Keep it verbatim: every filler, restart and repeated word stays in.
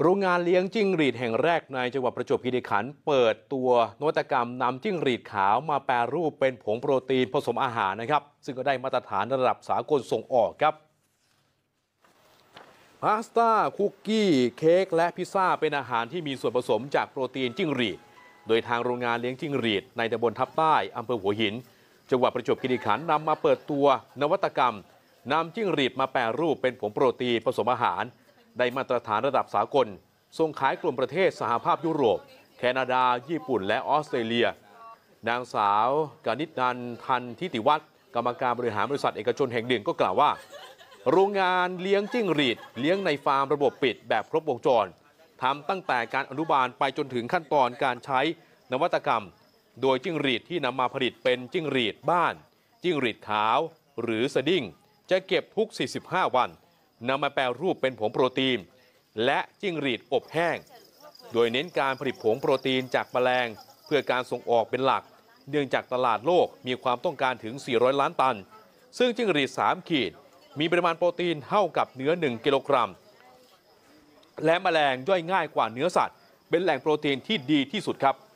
โรงงานเลี้ยงจิ้งหรีดแห่งแรกในจังหวัดประจวบคีรีขันธ์เปิดตัวนวัตกรรมนำจิ้งหรีดขาวมาแปรรูปเป็นผงโปรตีนผสมอาหารนะครับซึ่งก็ได้มาตรฐานระดับสากลส่งออกครับพาสต้าคุกกี้เค้กและพิซซ่าเป็นอาหารที่มีส่วนผสมจากโปรตีนจิ้งหรีดโดยทางโรงงานเลี้ยงจิ้งหรีดในตำบลทับใต้อำเภอหัวหินจังหวัดประจวบคีรีขันธ์นำมาเปิดตัวนวัตกรรมนำจิ้งหรีดมาแปรรูปเป็นผงโปรตีนผสมอาหารได้มาตรฐานระดับสากลส่งขายกลุ่มประเทศสหภาพยุโรปแคนาดาญี่ปุ่นและออสเตรเลียนางสาวกานิษฐ์นันทันทิติวัฒน์กรรมการบริหารบริษัทเอกชนแห่งหนึ่งก็กล่าวว่าโรงงานเลี้ยงจิ้งหรีดเลี้ยงในฟาร์มระบบปิดแบบครบวงจรทำตั้งแต่การอนุบาลไปจนถึงขั้นตอนการใช้นวัตกรรมโดยจิ้งหรีดที่นำมาผลิตเป็นจิ้งหรีดบ้านจิ้งหรีดขาวหรือสดิ้งจะเก็บทุกสี่สิบห้าวันนำมาแปรรูปเป็นผงโปรตีนและจิ้งหรีดอบแห้งโดยเน้นการผลิตผงโปรตีนจากแมลงเพื่อการส่งออกเป็นหลักเนื่องจากตลาดโลกมีความต้องการถึงสี่ร้อยล้านตันซึ่งจิ้งหรีดสามขีดมีปริมาณโปรตีนเท่ากับเนื้อหนึ่งกิโลกรัมและแมลงย่อยง่ายกว่าเนื้อสัตว์เป็นแหล่งโปรตีนที่ดีที่สุดครับ